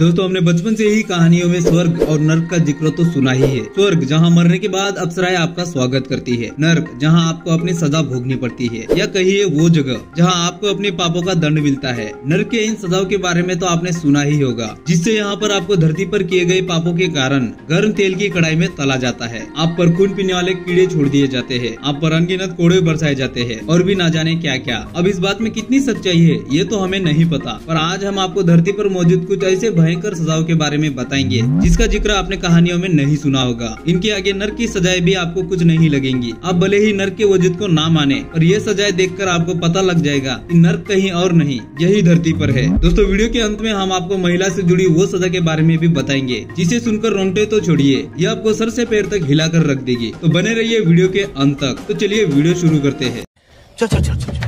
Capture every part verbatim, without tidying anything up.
दोस्तों हमने बचपन से ही कहानियों में स्वर्ग और नर्क का जिक्र तो सुना ही है। स्वर्ग जहाँ मरने के बाद अप्सराएं आपका स्वागत करती है, नर्क जहाँ आपको अपनी सजा भोगनी पड़ती है, या कहिए वो जगह जहाँ आपको अपने पापों का दंड मिलता है। नर्क के इन सजाओं के बारे में तो आपने सुना ही होगा, जिससे यहाँ पर आपको धरती पर किए गए पापों के कारण गर्म तेल की कढ़ाई में तला जाता है। आप पर खून पीने वाले कीड़े छोड़ दिए जाते हैं, आप पर अनगिनत कोड़े बरसाए जाते हैं और भी ना जाने क्या क्या। अब इस बात में कितनी सच्चाई है ये तो हमें नहीं पता, पर आज हम आपको धरती पर मौजूद कुछ ऐसे भयंकर सजाओं के बारे में बताएंगे जिसका जिक्र आपने कहानियों में नहीं सुना होगा। इनके आगे नर्क की सजाएं भी आपको कुछ नहीं लगेंगी। आप भले ही नर्क के वजूद को ना माने, पर ये सजाएं देखकर आपको पता लग जाएगा कि नर्क कहीं और नहीं, यही धरती पर है। दोस्तों वीडियो के अंत में हम आपको महिला से जुड़ी वो सजा के बारे में भी बताएंगे जिसे सुनकर रोंगटे तो छोड़िए, ये आपको सर से पैर तक हिलाकर रख देगी। तो बने रहिए वीडियो के अंत तक। तो चलिए वीडियो शुरू करते हैं। चल चल चल चल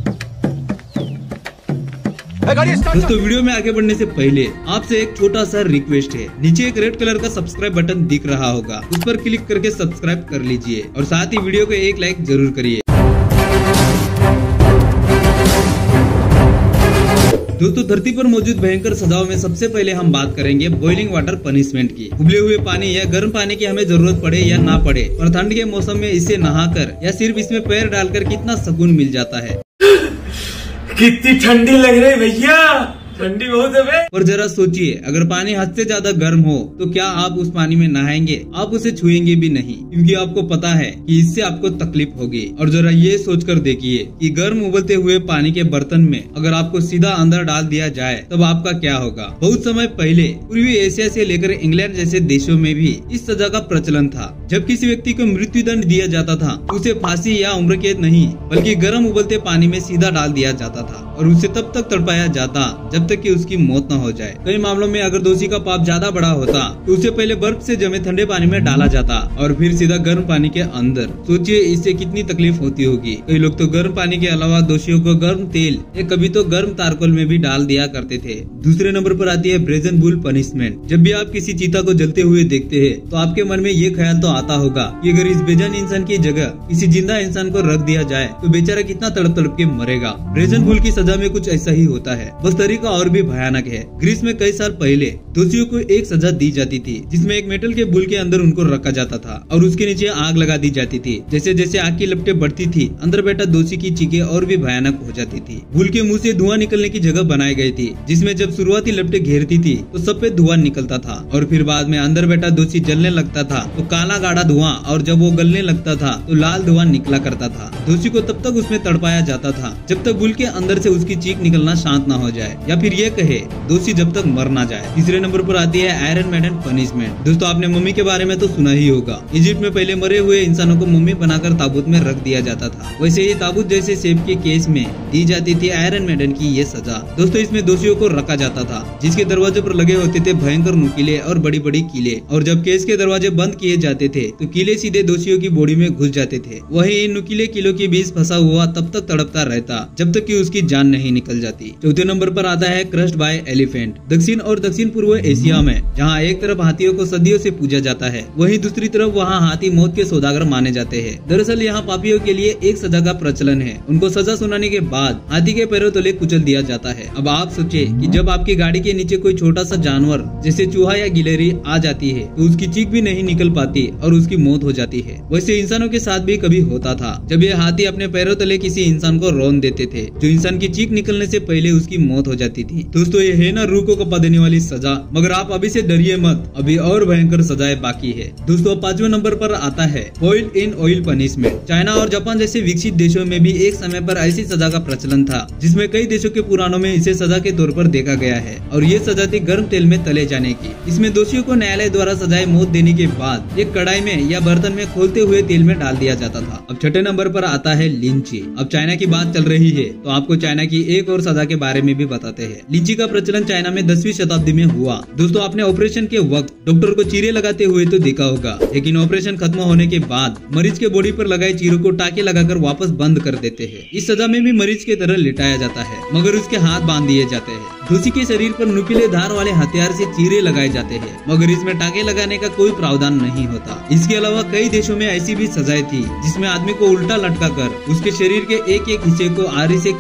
दोस्तों वीडियो में आगे बढ़ने से पहले आपसे एक छोटा सा रिक्वेस्ट है। नीचे एक रेड कलर का सब्सक्राइब बटन दिख रहा होगा, उस पर क्लिक करके सब्सक्राइब कर लीजिए और साथ ही वीडियो को एक लाइक जरूर करिए। दोस्तों धरती पर मौजूद भयंकर सजाओं में सबसे पहले हम बात करेंगे बॉइलिंग वाटर पनिशमेंट की। उबले हुए पानी या गर्म पानी की हमें जरूरत पड़े या ना पड़े, और ठंड के मौसम में इसे नहाकर या सिर्फ इसमें पैर डालकर कितना सुकून मिल जाता है। कितनी ठंडी लग रही भैया, ठंडी बहुत है बे। और जरा सोचिए, अगर पानी हद से ज्यादा गर्म हो तो क्या आप उस पानी में नहाएंगे? आप उसे छुएंगे भी नहीं, क्योंकि आपको पता है कि इससे आपको तकलीफ होगी। और जरा ये सोचकर देखिए कि गर्म उबलते हुए पानी के बर्तन में अगर आपको सीधा अंदर डाल दिया जाए तब आपका क्या होगा। बहुत समय पहले पूर्वी एशिया से लेकर इंग्लैंड जैसे देशों में भी इस सजा का प्रचलन था। जब किसी व्यक्ति को मृत्यु दंड दिया जाता था, उसे फांसी या उम्र कैद नहीं बल्कि गर्म उबलते पानी में सीधा डाल दिया जाता था और उसे तब तक तड़पाया जाता जब तक कि उसकी मौत न हो जाए। कई मामलों में अगर दोषी का पाप ज्यादा बड़ा होता तो उसे पहले बर्फ से जमे ठंडे पानी में डाला जाता और फिर सीधा गर्म पानी के अंदर। सोचिए इससे कितनी तकलीफ होती होगी। कई लोग तो गर्म पानी के अलावा दोषियों को गर्म तेल या कभी तो गर्म तारकोल में भी डाल दिया करते थे। दूसरे नंबर पर आती है ब्रेजन बुल पनिशमेंट। जब भी आप किसी चीता को जलते हुए देखते हैं तो आपके मन में ये ख्याल तो आता होगा कि अगर इस बेजान इंसान की जगह किसी जिंदा इंसान को रख दिया जाए तो बेचारा कितना तड़प तड़प के मरेगा। ब्रेजन बुल की सजा में कुछ ऐसा ही होता है, बस तरीका और भी भयानक है। ग्रीस में कई साल पहले दोषियों को एक सजा दी जाती थी जिसमें एक मेटल के बुल के अंदर उनको रखा जाता था और उसके नीचे आग लगा दी जाती थी। जैसे जैसे आग की लपटें बढ़ती थी, अंदर बैठा दोषी की चीखें और भी भयानक हो जाती थी। बुल के मुंह से धुआं निकलने की जगह बनाई गई थी, जिसमें जब शुरुआती लपटें घेरती थी तो सफेद धुआं निकलता था और फिर बाद में अंदर बैठा दोषी जलने लगता था तो काला गाढ़ा धुआं, और जब वो गलने लगता था तो लाल धुआं निकला करता था। दोषी को तब तक उसमें तड़पाया जाता था जब तक बुल के अंदर से उसकी चीख निकलना शांत न हो जाए, या फिर ये कहे दोषी जब तक मर ना जाए। तीसरे नंबर पर आती है आयरन मैडन पनिशमेंट। दोस्तों आपने मम्मी के बारे में तो सुना ही होगा। इजिप्ट में पहले मरे हुए इंसानों को मम्मी बनाकर ताबूत में रख दिया जाता था, वैसे ही ताबूत जैसे शेप के केस में दी जाती थी आयरन मैडन की ये सजा। दोस्तों इसमें दोषियों को रखा जाता था जिसके दरवाजे पर लगे होते थे भयंकर नुकीले और बड़ी बड़ी कीले, और जब केस के दरवाजे बंद किए जाते थे तो कीले सीधे दोषियों की बॉडी में घुस जाते थे। वही इन नुकीले कीलों के बीच फंसा हुआ तब तक तड़पता रहता जब तक कि उसकी जान नहीं निकल जाती। चौथे नंबर पर आता है क्रश्ड बाय एलिफेंट। दक्षिण और दक्षिण पूर्व एशिया में जहाँ एक तरफ हाथियों को सदियों से पूजा जाता है, वहीं दूसरी तरफ वहाँ हाथी मौत के सौदागर माने जाते हैं। दरअसल यहाँ पापियों के लिए एक सजा का प्रचलन है। उनको सजा सुनाने के बाद हाथी के पैरों तले कुचल दिया जाता है। अब आप सोचिए कि जब आपकी गाड़ी के नीचे कोई छोटा सा जानवर जैसे चूहा या गिलहरी आ जाती है तो उसकी चीख भी नहीं निकल पाती और उसकी मौत हो जाती है। वैसे इंसानों के साथ भी कभी होता था जब ये हाथी अपने पैरों तले किसी इंसान को रौंद देते थे, जो इंसान की चीख निकलने से पहले उसकी मौत हो जाती थी। दोस्तों ये है ना रूह को कपा देने वाली सजा, मगर आप अभी से डरिए मत, अभी और भयंकर सजाएं बाकी है। दोस्तों पांचवें नंबर पर आता है boiled in oil punishment. China और जापान जैसे विकसित देशों में भी एक समय पर ऐसी सजा का प्रचलन था, जिसमें कई देशों के पुराणों में इसे सजा के तौर पर देखा गया है, और ये सजा थी गर्म तेल में तले जाने की। इसमें दोषियों को न्यायालय द्वारा सजाए मौत देने के बाद एक कढ़ाई में या बर्तन में खोलते हुए तेल में डाल दिया जाता था। अब छठे नंबर पर आता है लिंची। अब चाइना की बात चल रही है तो आपको चाइना की एक और सजा के बारे में भी बताते हैं। लिंची का प्रचलन चाइना में दसवीं शताब्दी में हुआ। दोस्तों आपने ऑपरेशन के वक्त डॉक्टर को चीरे लगाते हुए तो देखा होगा, लेकिन ऑपरेशन खत्म होने के बाद मरीज के बॉडी पर लगाए चीरों को टाके लगाकर वापस बंद कर देते हैं। इस सजा में भी मरीज के तरह लिटाया जाता है, मगर उसके हाथ बांध दिए जाते हैं। दोषी के शरीर पर नुकीले धार वाले हथियार से चीरे लगाए जाते हैं, मगर इसमें टाके लगाने का कोई प्रावधान नहीं होता। इसके अलावा कई देशों में ऐसी भी सजाएं थी जिसमें आदमी को उल्टा लटका कर उसके शरीर के एक एक हिस्से को आरी से काटा जाता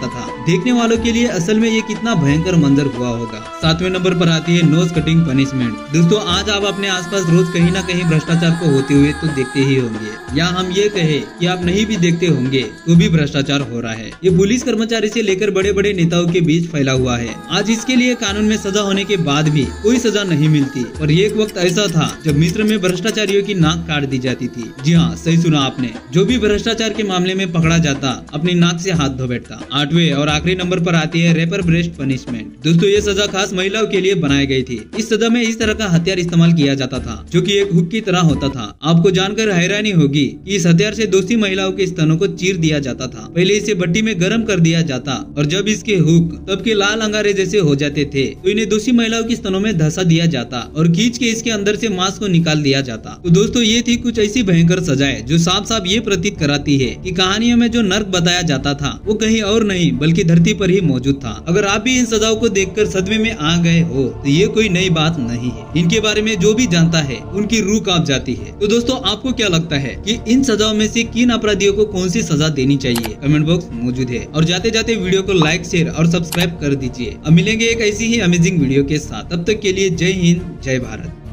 जाता था। देखने वालों के लिए असल में ये कितना भयंकर मंजर हुआ होगा। सातवें नंबर पर आती है नोज कटिंग पनिशमेंट। दोस्तों आज आप अपने आसपास रोज कहीं ना कहीं भ्रष्टाचार को होते हुए तो देखते ही होंगे, या हम ये कहे कि आप नहीं भी देखते होंगे तो भी भ्रष्टाचार हो रहा है। ये पुलिस कर्मचारी से लेकर बड़े बड़े नेताओं के बीच फैला हुआ है। आज इसके लिए कानून में सजा होने के बाद भी कोई सजा नहीं मिलती। और एक वक्त ऐसा था जब मिस्र में भ्रष्टाचारियों की नाक काट दी जाती थी। जी हाँ, सही सुना आपने। जो भी भ्रष्टाचार के मामले में पकड़ा जाता अपनी नाक से हाथ धो बैठता। आठवें और आखिरी नंबर पर आती है रेपर ब्रेस्ट पनिशमेंट। दोस्तों ये सजा खास महिलाओं के लिए बनाई गई थी। इस सजा में इस तरह का हथियार इस्तेमाल किया जाता था जो कि एक हुक की तरह होता था। आपको जानकर हैरानी होगी कि इस हथियार से दोषी महिलाओं के स्तनों को चीर दिया जाता था। पहले इसे भट्टी में गर्म कर दिया जाता और जब इसके हुक तब के लाल अंगारे जैसे हो जाते थे तो इन्हें दोषी महिलाओं के स्तनों में धंसा दिया जाता और खींच के इसके अंदर से मांस को निकाल दिया जाता। तो दोस्तों ये थी कुछ ऐसी भयंकर सजाएं जो साफ साफ ये प्रतीत कराती है कि कहानियों में जो नर्क बताया जाता था वो कहीं और नहीं बल्कि धरती पर ही मौजूद था। अगर आप भी इन सजाओं को देखकर सदमे में आ गए हो तो ये कोई नई बात नहीं है। इनके बारे में जो भी जानता है उनकी रूह कांप जाती है। तो दोस्तों आपको क्या लगता है कि इन सजाओं में से किन अपराधियों को कौन सी सजा देनी चाहिए? कमेंट बॉक्स मौजूद है। और जाते जाते वीडियो को लाइक, शेयर और सब्सक्राइब कर दीजिए। अब मिलेंगे एक ऐसी ही अमेजिंग वीडियो के साथ। तब तक के लिए जय हिंद, जय भारत।